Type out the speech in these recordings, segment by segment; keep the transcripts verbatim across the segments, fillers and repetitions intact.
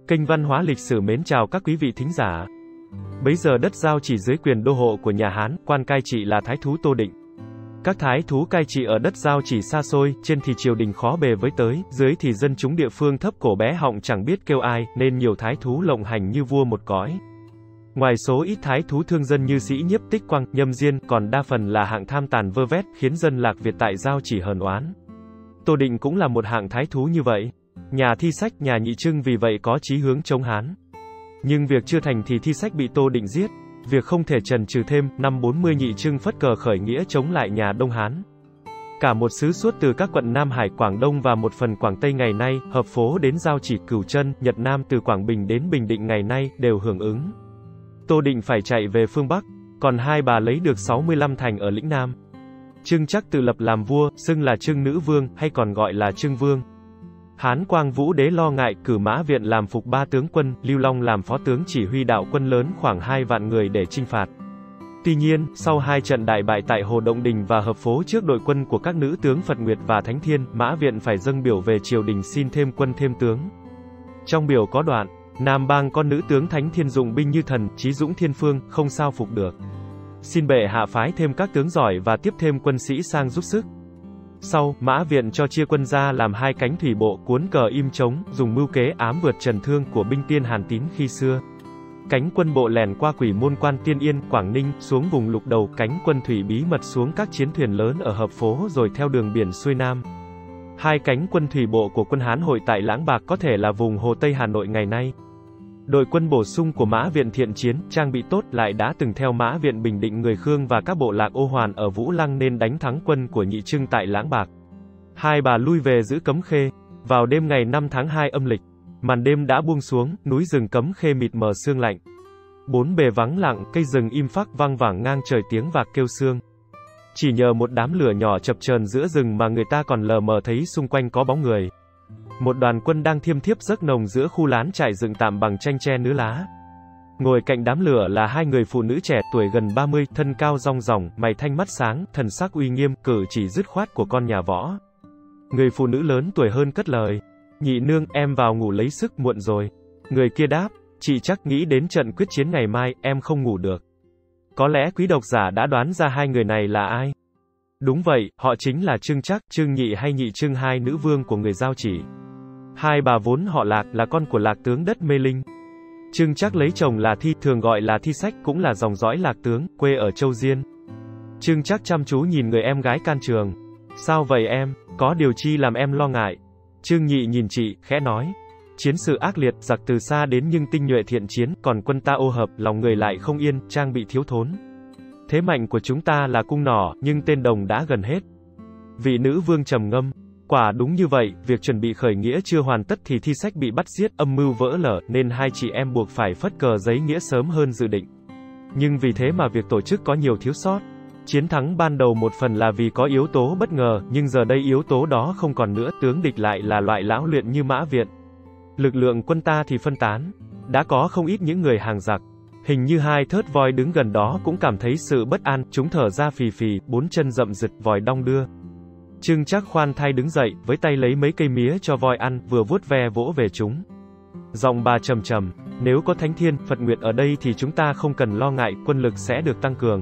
Kênh Văn hóa Lịch sử mến chào các quý vị thính giả. Bấy giờ đất Giao Chỉ dưới quyền đô hộ của nhà Hán, quan cai trị là thái thú Tô Định. Các thái thú cai trị ở đất Giao Chỉ xa xôi, trên thì triều đình khó bề với tới, dưới thì dân chúng địa phương thấp cổ bé họng chẳng biết kêu ai, nên nhiều thái thú lộng hành như vua một cõi. Ngoài số ít thái thú thương dân như Sĩ Nhiếp, Tích Quang, Nhâm Diên, còn đa phần là hạng tham tàn vơ vét, khiến dân Lạc Việt tại Giao Chỉ hờn oán. Tô Định cũng là một hạng thái thú như vậy. Nhà Thi Sách, nhà Nhị Trưng vì vậy có chí hướng chống Hán. Nhưng việc chưa thành thì Thi Sách bị Tô Định giết. Việc không thể chần chừ thêm, năm bốn mươi Nhị Trưng phất cờ khởi nghĩa chống lại nhà Đông Hán. Cả một xứ suốt từ các quận Nam Hải, Quảng Đông và một phần Quảng Tây ngày nay, Hợp Phố đến Giao Chỉ, Cửu Chân, Nhật Nam từ Quảng Bình đến Bình Định ngày nay, đều hưởng ứng. Tô Định phải chạy về phương Bắc, còn Hai Bà lấy được sáu mươi lăm thành ở lĩnh Nam. Trưng Trắc tự lập làm vua, xưng là Trưng Nữ Vương, hay còn gọi là Trưng Vương. Hán Quang Vũ Đế lo ngại, cử Mã Viện làm phục ba tướng quân, Lưu Long làm phó tướng chỉ huy đạo quân lớn khoảng hai vạn người để chinh phạt. Tuy nhiên, sau hai trận đại bại tại Hồ Động Đình và Hợp Phố trước đội quân của các nữ tướng Phật Nguyệt và Thánh Thiên, Mã Viện phải dâng biểu về triều đình xin thêm quân thêm tướng. Trong biểu có đoạn, Nam Bang con nữ tướng Thánh Thiên dụng binh như thần, chí dũng thiên phương, không sao phục được. Xin bệ hạ phái thêm các tướng giỏi và tiếp thêm quân sĩ sang giúp sức. Sau, Mã Viện cho chia quân ra làm hai cánh thủy bộ, cuốn cờ im trống, dùng mưu kế ám vượt trần thương của binh tiên Hàn Tín khi xưa. Cánh quân bộ lẻn qua Quỷ Môn Quan, Tiên Yên, Quảng Ninh, xuống vùng Lục Đầu, cánh quân thủy bí mật xuống các chiến thuyền lớn ở Hợp Phố rồi theo đường biển xuôi Nam. Hai cánh quân thủy bộ của quân Hán hội tại Lãng Bạc có thể là vùng Hồ Tây Hà Nội ngày nay. Đội quân bổ sung của Mã Viện thiện chiến, trang bị tốt, lại đã từng theo Mã Viện bình định người Khương và các bộ lạc Ô Hoàn ở Vũ Lăng nên đánh thắng quân của Nhị Trưng tại Lãng Bạc. Hai Bà lui về giữ Cấm Khê. Vào đêm ngày năm tháng hai âm lịch, màn đêm đã buông xuống, núi rừng Cấm Khê mịt mờ sương lạnh. Bốn bề vắng lặng, cây rừng im phắc, vang vẳng ngang trời tiếng vạc kêu sương. Chỉ nhờ một đám lửa nhỏ chập chờn giữa rừng mà người ta còn lờ mờ thấy xung quanh có bóng người. Một đoàn quân đang thiêm thiếp giấc nồng giữa khu lán trại dựng tạm bằng tranh tre nứa lá. Ngồi cạnh đám lửa là hai người phụ nữ trẻ tuổi gần ba mươi, thân cao rong ròng, mày thanh mắt sáng, thần sắc uy nghiêm, cử chỉ dứt khoát của con nhà võ. Người phụ nữ lớn tuổi hơn cất lời: "Nhị nương, em vào ngủ lấy sức, muộn rồi." Người kia đáp: "Chị chắc nghĩ đến trận quyết chiến ngày mai, em không ngủ được." Có lẽ quý độc giả đã đoán ra hai người này là ai. Đúng vậy, họ chính là Trưng Trắc, Trưng Nhị hay Nhị Trưng, hai nữ vương của người Giao Chỉ. Hai bà vốn họ Lạc, là con của Lạc tướng đất Mê Linh. Trưng Trắc lấy chồng là Thi, thường gọi là Thi Sách, cũng là dòng dõi Lạc tướng, quê ở Châu Diên. Trưng Trắc chăm chú nhìn người em gái can trường. "Sao vậy em, có điều chi làm em lo ngại?" Trưng Nhị nhìn chị, khẽ nói: "Chiến sự ác liệt, giặc từ xa đến nhưng tinh nhuệ thiện chiến, còn quân ta ô hợp, lòng người lại không yên, trang bị thiếu thốn. Thế mạnh của chúng ta là cung nỏ, nhưng tên đồng đã gần hết." Vị nữ vương trầm ngâm: "Quả đúng như vậy, việc chuẩn bị khởi nghĩa chưa hoàn tất thì Thi Sách bị bắt giết, âm mưu vỡ lở, nên hai chị em buộc phải phất cờ giấy nghĩa sớm hơn dự định. Nhưng vì thế mà việc tổ chức có nhiều thiếu sót. Chiến thắng ban đầu một phần là vì có yếu tố bất ngờ, nhưng giờ đây yếu tố đó không còn nữa, tướng địch lại là loại lão luyện như Mã Viện. Lực lượng quân ta thì phân tán, đã có không ít những người hàng giặc. Hình như hai thớt voi đứng gần đó cũng cảm thấy sự bất an, chúng thở ra phì phì, bốn chân rậm rực, vòi đong đưa." Trưng Trắc khoan thai đứng dậy, với tay lấy mấy cây mía cho voi ăn, vừa vuốt ve vỗ về chúng. Giọng bà trầm trầm: "Nếu có Thánh Thiên, Phật Nguyệt ở đây thì chúng ta không cần lo ngại, quân lực sẽ được tăng cường.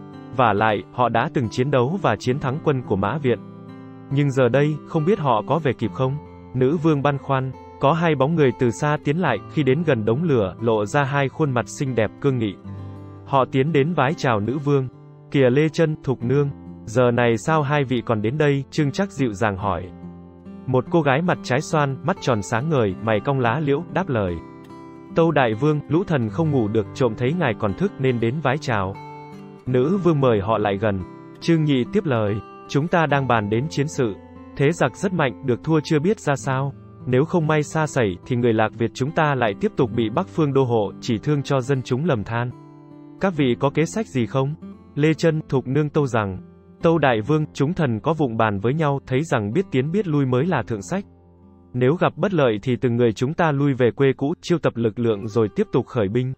Vả lại, họ đã từng chiến đấu và chiến thắng quân của Mã Viện. Nhưng giờ đây, không biết họ có về kịp không?" Nữ vương băn khoăn. Có hai bóng người từ xa tiến lại, khi đến gần đống lửa, lộ ra hai khuôn mặt xinh đẹp cương nghị. Họ tiến đến vái chào nữ vương. "Kìa Lê Chân, Thục nương, giờ này sao hai vị còn đến đây?" Trưng Trắc dịu dàng hỏi. Một cô gái mặt trái xoan, mắt tròn sáng ngời, mày cong lá liễu, đáp lời: "Tâu đại vương, lũ thần không ngủ được, trộm thấy ngài còn thức nên đến vái chào." Nữ vương mời họ lại gần. Trưng Nhị tiếp lời: "Chúng ta đang bàn đến chiến sự. Thế giặc rất mạnh, được thua chưa biết ra sao. Nếu không may sa sẩy, thì người Lạc Việt chúng ta lại tiếp tục bị Bắc phương đô hộ, chỉ thương cho dân chúng lầm than. Các vị có kế sách gì không?" Lê Chân, Thục nương tâu rằng: "Tâu đại vương, chúng thần có vụng bàn với nhau, thấy rằng biết tiến biết lui mới là thượng sách. Nếu gặp bất lợi thì từng người chúng ta lui về quê cũ, chiêu tập lực lượng rồi tiếp tục khởi binh.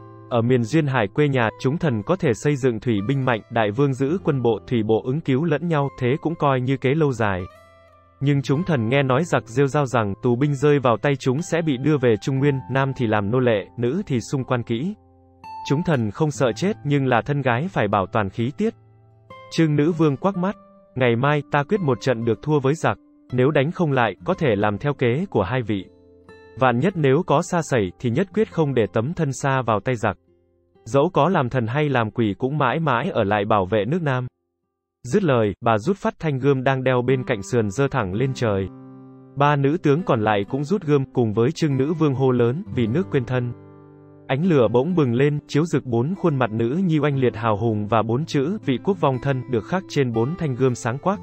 Ở miền duyên hải quê nhà, chúng thần có thể xây dựng thủy binh mạnh, đại vương giữ quân bộ, thủy bộ ứng cứu lẫn nhau, thế cũng coi như kế lâu dài." Nhưng chúng thần nghe nói giặc rêu rao rằng tù binh rơi vào tay chúng sẽ bị đưa về Trung Nguyên, nam thì làm nô lệ, nữ thì sung quan kỹ. Chúng thần không sợ chết nhưng là thân gái phải bảo toàn khí tiết. Trương nữ vương quắc mắt, ngày mai ta quyết một trận được thua với giặc, nếu đánh không lại, có thể làm theo kế của hai vị. Vạn nhất nếu có sa sẩy thì nhất quyết không để tấm thân sa vào tay giặc. Dẫu có làm thần hay làm quỷ cũng mãi mãi ở lại bảo vệ nước Nam. Dứt lời, bà rút phát thanh gươm đang đeo bên cạnh sườn giơ thẳng lên trời. Ba nữ tướng còn lại cũng rút gươm, cùng với Trương nữ vương hô lớn, vì nước quên thân. Ánh lửa bỗng bừng lên, chiếu rực bốn khuôn mặt nữ nhi oanh liệt hào hùng và bốn chữ, vị quốc vong thân, được khắc trên bốn thanh gươm sáng quắc.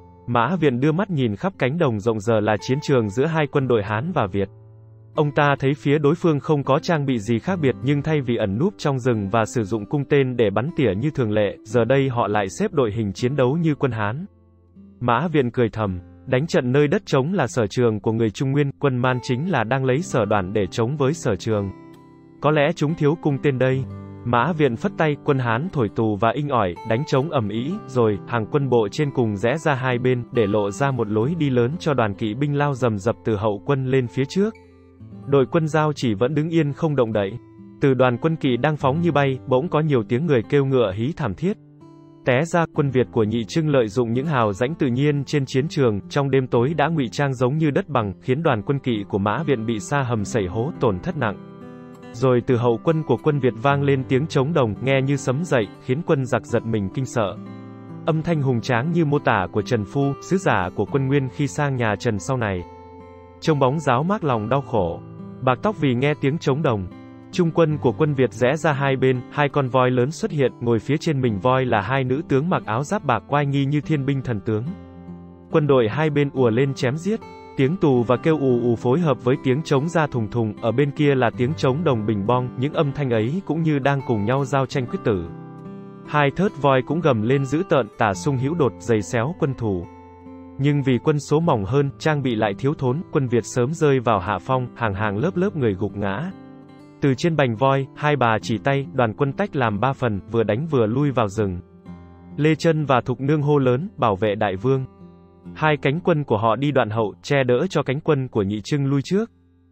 Mã Viện đưa mắt nhìn khắp cánh đồng rộng giờ là chiến trường giữa hai quân đội Hán và Việt. Ông ta thấy phía đối phương không có trang bị gì khác biệt, nhưng thay vì ẩn núp trong rừng và sử dụng cung tên để bắn tỉa như thường lệ, giờ đây họ lại xếp đội hình chiến đấu như quân Hán. Mã Viện cười thầm, đánh trận nơi đất trống là sở trường của người Trung Nguyên, quân Man chính là đang lấy sở đoàn để chống với sở trường. Có lẽ chúng thiếu cung tên đây. Mã Viện phất tay, quân Hán thổi tù và inh ỏi, đánh trống ầm ĩ, rồi, hàng quân bộ trên cùng rẽ ra hai bên, để lộ ra một lối đi lớn cho đoàn kỵ binh lao rầm rập từ hậu quân lên phía trước. Đội quân Giao Chỉ vẫn đứng yên không động đậy. Từ đoàn quân kỵ đang phóng như bay, bỗng có nhiều tiếng người kêu ngựa hí thảm thiết. Té ra, quân Việt của Nhị Trưng lợi dụng những hào rãnh tự nhiên trên chiến trường, trong đêm tối đã ngụy trang giống như đất bằng, khiến đoàn quân kỵ của Mã Viện bị sa hầm sẩy hố, tổn thất nặng. Rồi từ hậu quân của quân Việt vang lên tiếng trống đồng, nghe như sấm dậy, khiến quân giặc giật mình kinh sợ. Âm thanh hùng tráng như mô tả của Trần Phu, sứ giả của quân Nguyên khi sang nhà Trần sau này. Trông bóng giáo mác lòng đau khổ, bạc tóc vì nghe tiếng trống đồng. Trung quân của quân Việt rẽ ra hai bên, hai con voi lớn xuất hiện, ngồi phía trên mình voi là hai nữ tướng mặc áo giáp bạc oai nghi như thiên binh thần tướng. Quân đội hai bên ùa lên chém giết. Tiếng tù và kêu ù ù phối hợp với tiếng trống ra thùng thùng, ở bên kia là tiếng trống đồng bình bong, những âm thanh ấy cũng như đang cùng nhau giao tranh quyết tử. Hai thớt voi cũng gầm lên dữ tợn, tả sung hữu đột, giày xéo quân thù. Nhưng vì quân số mỏng hơn, trang bị lại thiếu thốn, quân Việt sớm rơi vào hạ phong, hàng hàng lớp lớp người gục ngã. Từ trên bành voi, hai bà chỉ tay, đoàn quân tách làm ba phần, vừa đánh vừa lui vào rừng. Lê Chân và Thục Nương hô lớn, bảo vệ đại vương. Hai cánh quân của họ đi đoạn hậu, che đỡ cho cánh quân của Nhị Trưng lui trước.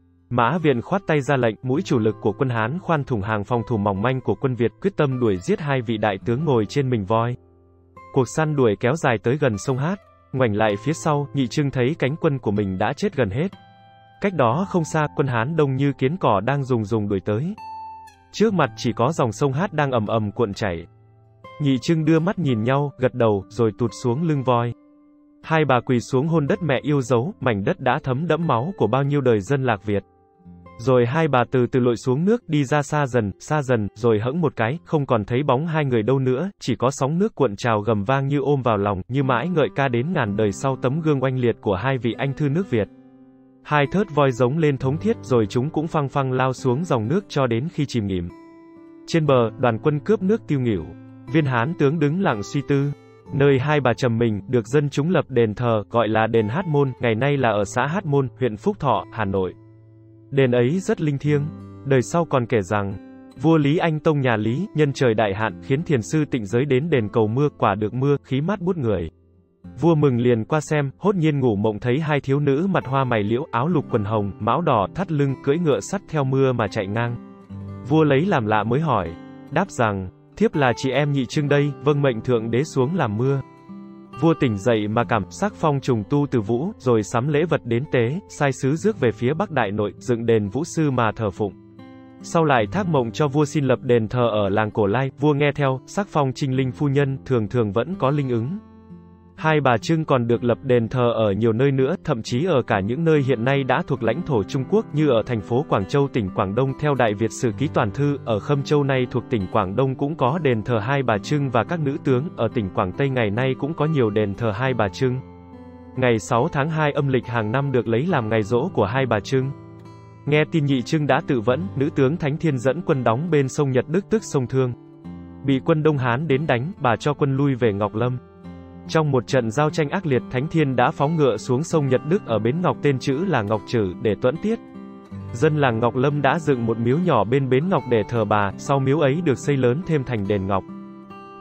Mã Viện khoát tay ra lệnh, mũi chủ lực của quân Hán khoan thủng hàng phòng thủ mỏng manh của quân Việt, quyết tâm đuổi giết hai vị đại tướng ngồi trên mình voi. Cuộc săn đuổi kéo dài tới gần sông Hát. Ngoảnh lại phía sau, Nhị Trưng thấy cánh quân của mình đã chết gần hết. Cách đó không xa, quân Hán đông như kiến cỏ đang rùng rùng đuổi tới. Trước mặt chỉ có dòng sông Hát đang ầm ầm cuộn chảy. Nhị Trưng đưa mắt nhìn nhau, gật đầu, rồi tụt xuống lưng voi. Hai bà quỳ xuống hôn đất mẹ yêu dấu, mảnh đất đã thấm đẫm máu của bao nhiêu đời dân lạc Việt. Rồi hai bà từ từ lội xuống nước, đi ra xa dần, xa dần, rồi hẫng một cái, không còn thấy bóng hai người đâu nữa, chỉ có sóng nước cuộn trào gầm vang như ôm vào lòng, như mãi ngợi ca đến ngàn đời sau tấm gương oanh liệt của hai vị anh thư nước Việt. Hai thớt voi giống lên thống thiết, rồi chúng cũng phăng phăng lao xuống dòng nước cho đến khi chìm nghỉm. Trên bờ, đoàn quân cướp nước tiêu nghỉu. Viên Hán tướng đứng lặng suy tư. Nơi hai bà trầm mình, được dân chúng lập đền thờ, gọi là đền Hát Môn, ngày nay là ở xã Hát Môn, huyện Phúc Thọ, Hà Nội. Đền ấy rất linh thiêng. Đời sau còn kể rằng, vua Lý Anh Tông nhà Lý, nhân trời đại hạn, khiến thiền sư Tịnh Giới đến đền cầu mưa, quả được mưa, khí mát buốt người. Vua mừng liền qua xem, hốt nhiên ngủ mộng thấy hai thiếu nữ mặt hoa mày liễu, áo lục quần hồng, mão đỏ, thắt lưng, cưỡi ngựa sắt theo mưa mà chạy ngang. Vua lấy làm lạ mới hỏi, đáp rằng, thiếp là chị em Nhị Trưng đây, vâng mệnh thượng đế xuống làm mưa. Vua tỉnh dậy mà cảm sắc phong trùng tu từ vũ, rồi sắm lễ vật đến tế, sai sứ rước về phía Bắc Đại Nội, dựng đền Vũ Sư mà thờ phụng. Sau lại thác mộng cho vua xin lập đền thờ ở làng Cổ Lai, vua nghe theo, sắc phong Trinh Linh phu nhân, thường thường vẫn có linh ứng. Hai bà Trưng còn được lập đền thờ ở nhiều nơi nữa, thậm chí ở cả những nơi hiện nay đã thuộc lãnh thổ Trung Quốc, như ở thành phố Quảng Châu tỉnh Quảng Đông theo Đại Việt Sử Ký Toàn Thư, ở Khâm Châu nay thuộc tỉnh Quảng Đông cũng có đền thờ hai bà Trưng và các nữ tướng, ở tỉnh Quảng Tây ngày nay cũng có nhiều đền thờ hai bà Trưng. Ngày sáu tháng hai âm lịch hàng năm được lấy làm ngày giỗ của hai bà Trưng. Nghe tin Nhị Trưng đã tự vẫn, nữ tướng Thánh Thiên dẫn quân đóng bên sông Nhật Đức tức sông Thương. Bị quân Đông Hán đến đánh, bà cho quân lui về Ngọc Lâm. Trong một trận giao tranh ác liệt, Thánh Thiên đã phóng ngựa xuống sông Nhật Đức ở bến Ngọc tên chữ là Ngọc Trử để tuẫn tiết. Dân làng Ngọc Lâm đã dựng một miếu nhỏ bên bến Ngọc để thờ bà, sau miếu ấy được xây lớn thêm thành đền Ngọc.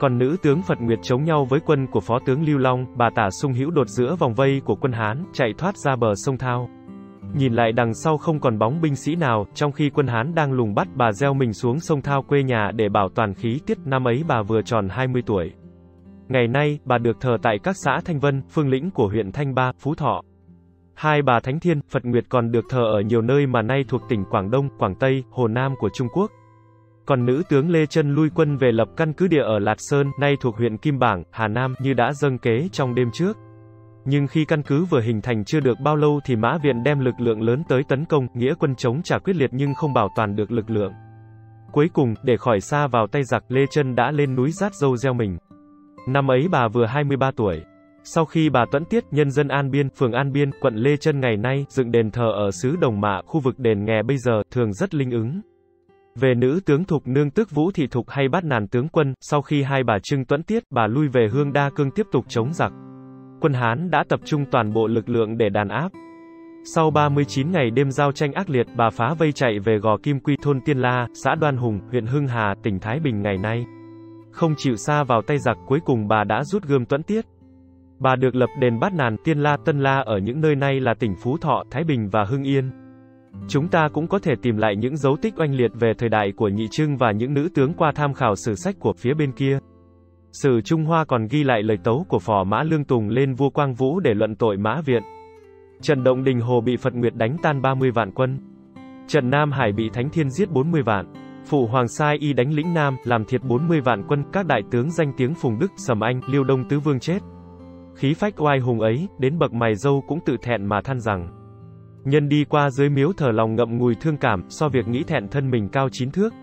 Còn nữ tướng Phật Nguyệt chống nhau với quân của phó tướng Lưu Long, bà Tả Sung Hữu đột giữa vòng vây của quân Hán, chạy thoát ra bờ sông Thao. Nhìn lại đằng sau không còn bóng binh sĩ nào, trong khi quân Hán đang lùng bắt, bà gieo mình xuống sông Thao quê nhà để bảo toàn khí tiết. Năm ấy bà vừa tròn hai mươi tuổi. Ngày nay, bà được thờ tại các xã Thanh Vân, Phương Lĩnh của huyện Thanh Ba, Phú Thọ. Hai bà Thánh Thiên, Phật Nguyệt còn được thờ ở nhiều nơi mà nay thuộc tỉnh Quảng Đông, Quảng Tây, Hồ Nam của Trung Quốc. Còn nữ tướng Lê Chân lui quân về lập căn cứ địa ở Lạt Sơn, nay thuộc huyện Kim Bảng, Hà Nam, như đã dâng kế trong đêm trước. Nhưng khi căn cứ vừa hình thành chưa được bao lâu thì Mã Viện đem lực lượng lớn tới tấn công, nghĩa quân chống trả quyết liệt nhưng không bảo toàn được lực lượng. Cuối cùng, để khỏi sa vào tay giặc, Lê Chân đã lên núi Rát Dâu gieo mình. Năm ấy bà vừa hai mươi ba tuổi. Sau khi bà tuẫn tiết, nhân dân An Biên, phường An Biên, quận Lê Chân ngày nay, dựng đền thờ ở xứ Đồng Mạ, khu vực đền Nghè bây giờ, thường rất linh ứng. Về nữ tướng Thục Nương tức Vũ Thị Thục hay Bát Nàn tướng quân, sau khi hai bà Trưng tuẫn tiết, bà lui về Hương Đa Cương tiếp tục chống giặc. Quân Hán đã tập trung toàn bộ lực lượng để đàn áp. Sau ba mươi chín ngày đêm giao tranh ác liệt, bà phá vây chạy về Gò Kim Quy, thôn Tiên La, xã Đoan Hùng, huyện Hưng Hà, tỉnh Thái Bình ngày nay. Không chịu sa vào tay giặc, cuối cùng bà đã rút gươm tuẫn tiết. Bà được lập đền Bát Nàn, Tiên La, Tân La ở những nơi nay là tỉnh Phú Thọ, Thái Bình và Hưng Yên. Chúng ta cũng có thể tìm lại những dấu tích oanh liệt về thời đại của Nhị Trưng và những nữ tướng qua tham khảo sử sách của phía bên kia. Sử Trung Hoa còn ghi lại lời tấu của phò mã Lương Tùng lên vua Quang Vũ để luận tội Mã Viện. Trận động Đình Hồ bị Phật Nguyệt đánh tan ba mươi vạn quân. Trận Nam Hải bị Thánh Thiên giết bốn mươi vạn. Phụ Hoàng sai y đánh lĩnh Nam, làm thiệt bốn mươi vạn quân, các đại tướng danh tiếng Phùng Đức, Sầm Anh, Liêu Đông Tứ Vương chết. Khí phách oai hùng ấy, đến bậc mày râu cũng tự thẹn mà than rằng: nhân đi qua dưới miếu thờ lòng ngậm ngùi thương cảm, so việc nghĩ thẹn thân mình cao chín thước.